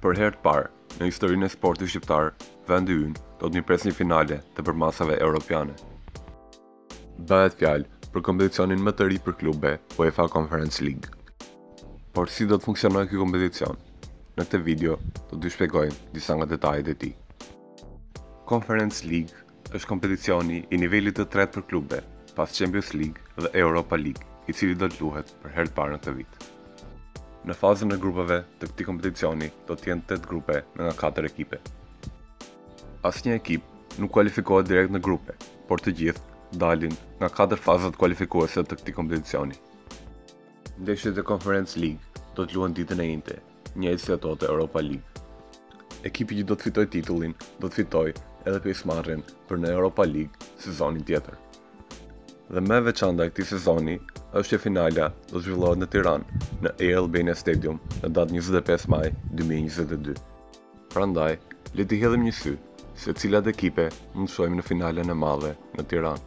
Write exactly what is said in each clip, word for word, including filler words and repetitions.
Për herë të parë në historinë e sportit shqiptar, vendi ynë do të mirëpres një finale të përmasave europiane. Bëhet fjalë për kompeticionin më të ri për klube UEFA Conference League. Por si do të funksionojë ky kompeticion? Në këtë video do t'ju shpjegojmë disa nga detajet e tij. Conference League është kompeticioni i nivelit të tretë për klube, pas Champions League dhe Europa League, i cili do të luhet për herë të parë në këtë vit. Në fazën e grupeve të këtij kompeticioni do të jenë tetë grupe me nga katër ekipe. Asnjë ekip nuk kualifikohet direkt në grupe, por të gjithë dalin nga katër fazat kualifikuese të këtij kompeticioni. Ndeshjet e Conference League do të luhen ditën e njëjtë, njëjtë si ato të Europa League. Ekipi që do të fitojë titullin do të fitojë edhe pjesëmarrjen për në Europa League sezonin tjetër. Dhe më e veçanta e këtij sezoni është që Finalja do të zhvillohet në Tiranë, në Albania Stadium, në datë njëzet e pesë maj dy mijë e njëzet e dy. Prandaj, le të hedhim një sy se cilat ekipe mund të shohim në finalen e madhe në Tiranë.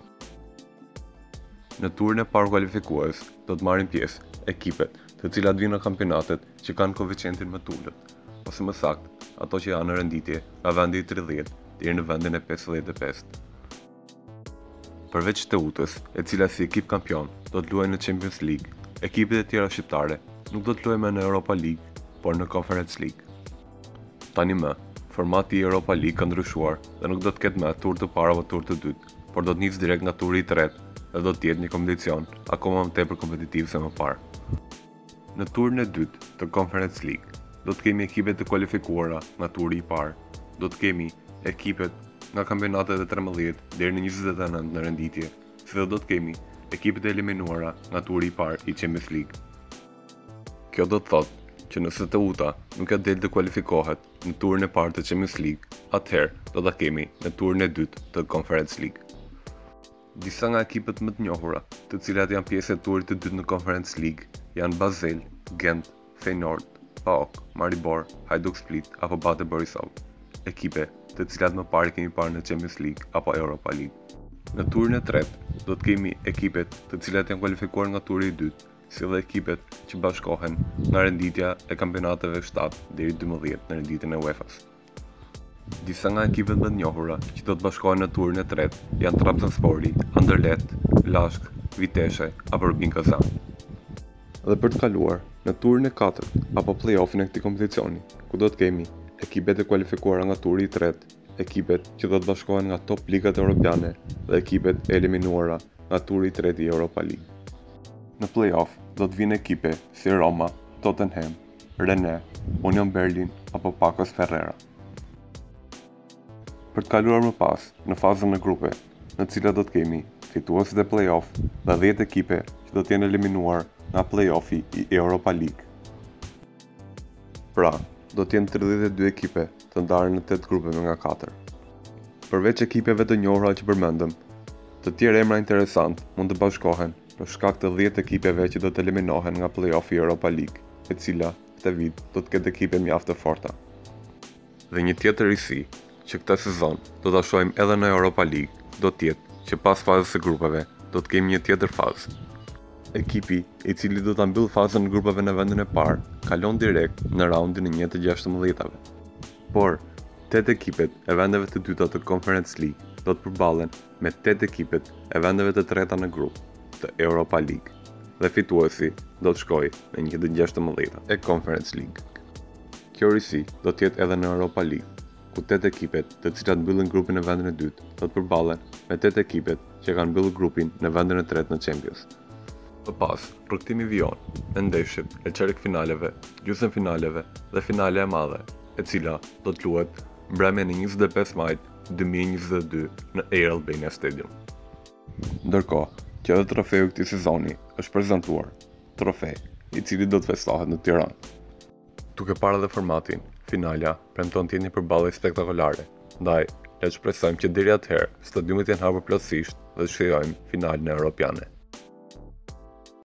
Në turin e parë kualifikues do të marrin pjesë ekipet të cilat vinë në kampionatet që kanë koeficientin më të ulët, ose më saktë, ato që janë në renditje nga vendi i tridhjetë deri në vendin e pesëdhjetë e pesë. Përveç Teutës, e cila si ekip kampion do të luajë në Champions League, ekipet e tjera shqiptare nuk do të luajnë më në Europa League, por në Conference League. Tani më, formati i Europa League ka ndryshuar dhe nuk do të ketë më tur të parë apo tur të dytë, por do të nisë direkt nga turi i tretë dhe do të jetë një kompeticion akoma më tepër kompetitiv se më parë. Në turin e dytë të Conference League, do të kemi ekipet të kualifikuara nga turi i parë, do të kemi ekipet nga kampionatet e trembëdhjetë deri në njëzet e nëntë në renditje, si dhe do të kemi ekipet e eliminuara nga turi i parë i Champions League. Kjo do të thotë që nëse Teuta nuk ka del të kualifikohet në turin e parë të Champions League, atëherë do ta kemi në turin e dytë të Conference League. Disa nga ekipet më të njohura, të cilat janë pjesë e turit të dytë në Conference League, janë Basel, Gent, Feyenoord, PAOK, Maribor, Hajduk Split apo Bate Borisov, ekipe të cilat më parë kemi parë në Champions League apo Europa League. Në turin e tretë do të kemi ekipet të cilat janë kualifikuar nga turi i dytë, si dhe ekipet që bashkohen nga renditja e kampionateve shtatë deri dymbëdhjetë në renditjen e UEFA-s. Disa nga ekipet më të njohura që do të bashkohen në turin e tretë janë Trabzonspori, Anderlecht, Lashk, Vitesse apo Rubin Kazan. Dhe për të kaluar në turin e katërt apo play-offin e këtij kompeticioni, ku do të kemi ekipet e kualifikuara nga turi i tretë, ekipet që do të bashkohen nga top ligat europiane dhe ekipet e eliminuara nga turi i tretë i Europa League. Në play-off do të vinë ekipe si Roma, Tottenham, Rennes, Union Berlin apo Pacos Ferrera. Për të kaluar më pas në fazën e grupe, në cilat do të kemi fituesit e play-off dhe dhjetë ekipe që do të jenë eliminuar nga play-offi i Europa League. Pra, do të jenë tridhjetë e dy ekipe të ndarë në tetë grupe me nga katër. Përveç ekipeve të njohura që përmendëm, të tjerë emra interesant mund të bashkohen për shkak të dhjetë ekipeve që do të eliminohen nga play-offi i Europa League, e cila këtë vit do të ketë ekipe mjaft të forta. Dhe një tjetër risi që këtë sezon do ta shohim edhe në Europa League, do të jetë që pas fazës së grupeve do të kemi një tjetër fazë. Ekipi i cili do ta mbyll fazën e grupeve në vendin e parë, kalon direkt në raundin e një të gjashtëmbëdhjetave. Por, tetë ekipet e vendeve të dyta të Conference League do të përballen me tetë ekipet e vendeve të treta në grup të Europa League dhe fituesi do të shkojë në një të gjashtëmbëdhjetat e Conference League. Kjo risi do të jetë edhe në Europa League, ku tetë ekipet të cilat mbyllin grupin në vendin e dytë do të përballen me tetë ekipet që kanë mbyllur grupin në vendin e tretë në Champions. Më pas, rrugtimi vijon me ndeshjet e çerek-finaleve, gjysmë-finaleve dhe finale e madhe, e cila do të luhet mbrëmjen e njëzet e pesë majit dy mijë e njëzet e dy në Albania Stadium. Ndërkohë, që edhe trofeu i këtij sezoni është prezantuar, trofe i cili do të festohet në Tiranë. Duke parë edhe formatin, Finalja premton të jetë një përballje spektakolare. Ndaj, le të shpresojmë që deri atëherë stadiumet janë hapur plotësisht dhe të shijojmë finalen europiane.